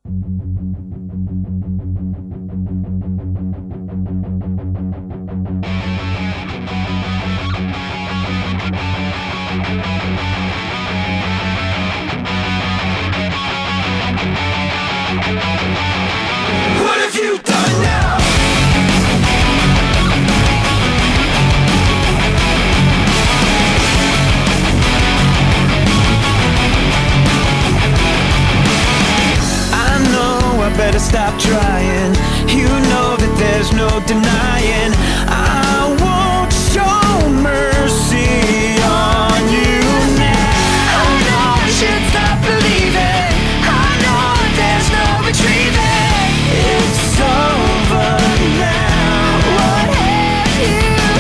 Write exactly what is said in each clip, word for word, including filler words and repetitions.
What have you done now? I know I better stop trying. You know that there's no denying I won't show mercy on you now. I know I should stop believing. I know there's no retrieving. It's over now. What have you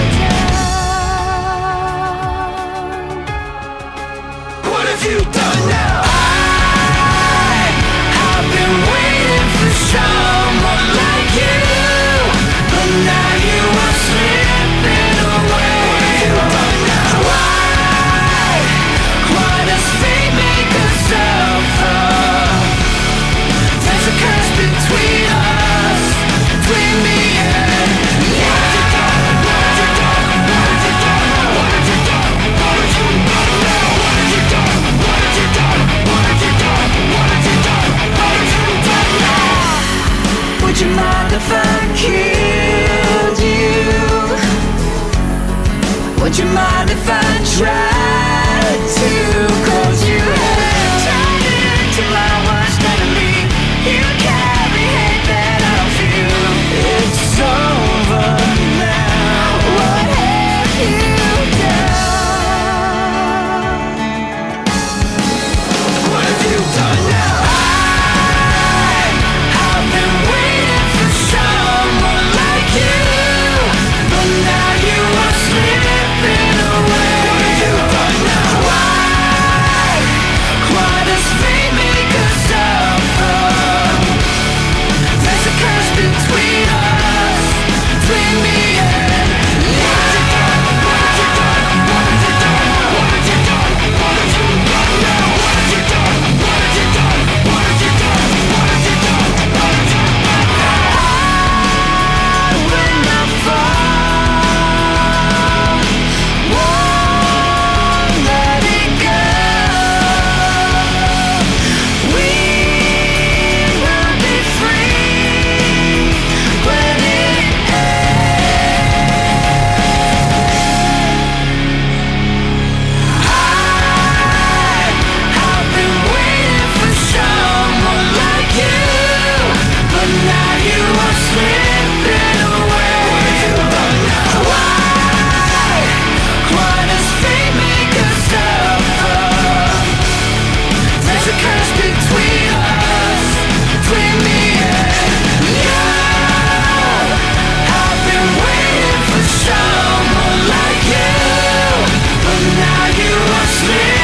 done? What have you done now? I have been waiting for someone like you, but now you are slipping away. What have you done now? Why? Why does fate make us suffer? There's a curse between us, between me and you. What have you done? What have you done? What have you done? What have you done now? What have you done? What have you done? What have you done? What have you done? What have you done now? Would you mind if I killed you? Would you mind if I tried to? 'Cause you have turned into my worst enemy. You carry hate that I don't feel. It's over now. What have you done? What have you done now? I have been waiting for someone like you, but now you are slipping away. What have you done now? Why? Why does fate make us suffer? There's a curse between us, between me and you. What have you done? What have you done? What have you done? What have you done now? What have you done? What have you done? What have you done? What have you done? What have you done now? I will not fall, won't let it go. We will be free when it I have been waiting for someone like you, but now you are slipping away. What have you done now? Why? Why does fate make us suffer? There's a curse between us, between me and you. I've been waiting for someone like you, but now you are slipping